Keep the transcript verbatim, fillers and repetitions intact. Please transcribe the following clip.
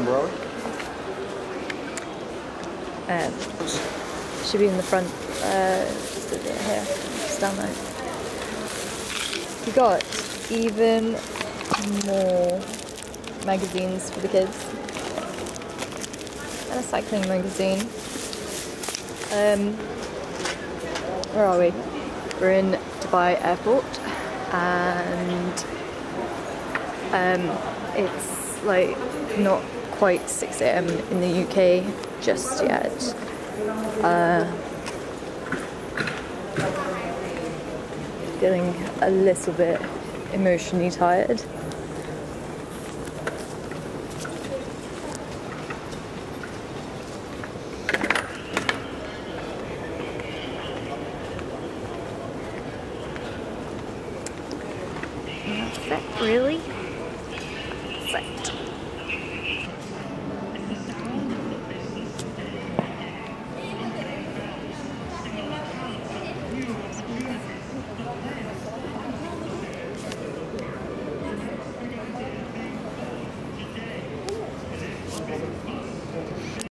umbrella? Um, should be in the front. Uh, just here, just down there. We got even more magazines for the kids. And a cycling magazine. Um, where are we? We're in Dubai Airport, and um, it's like not quite six A M in the U K just yet. Uh, feeling a little bit emotionally tired. That's it, really? That's it.